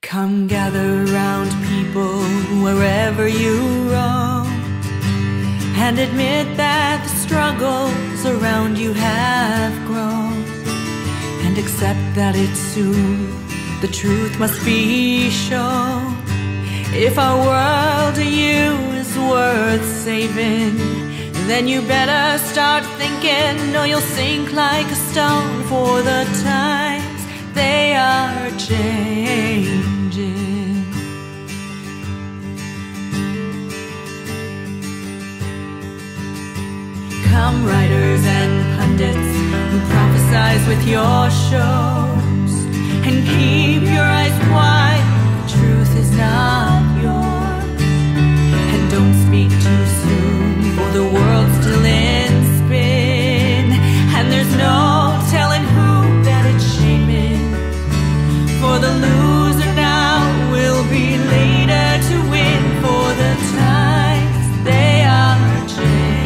Come gather round people wherever you roam, and admit that the struggles around you have grown, and accept that it's soon the truth must be shown. If our world to you is worth saving, then you better start thinking, or you'll sink like a stone, for the times they are changing. Come writers and pundits who prophesize with your shows, and keep your eyes wide, the truth is not yours. And don't speak too soon, for the world's still in spin, and there's no telling who that it's shaming. For the loser now will be later to win, for the times they are changing.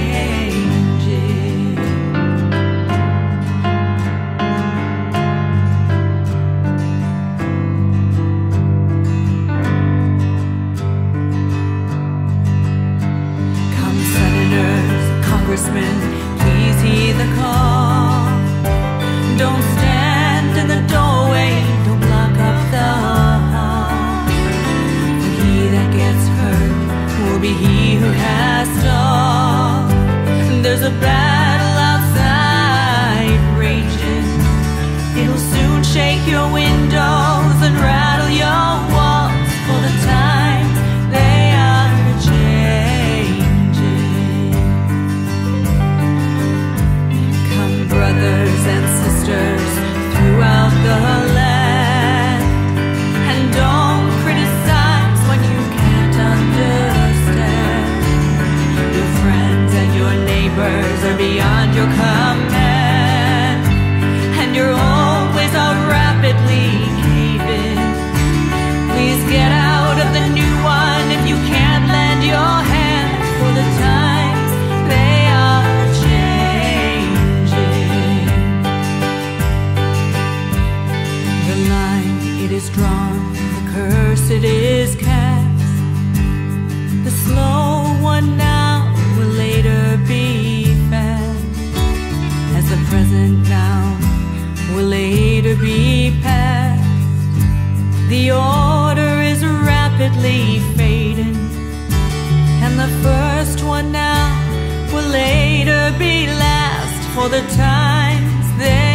Come senators, congressmen, please heed the call. Don't stand in the doorway, don't block up the hall. For he that gets hurt will be he who has stalled. There's a battle outside raging, it'll soon shake your windows and rattle your walls, for the times they are changing. Come brothers and sisters throughout the land, and don't criticize when you can't understand. Your friends and your neighbors are beyond your command, and your old ways are rapidly caving. Please get out of the new one if you can't lend your hand, for the times they are changing. The line it is drawn, the curse it is cast. The slow one now will later be fast, as the present now will later be past. The order is rapidly fading, and the first one now will later be last, for the times they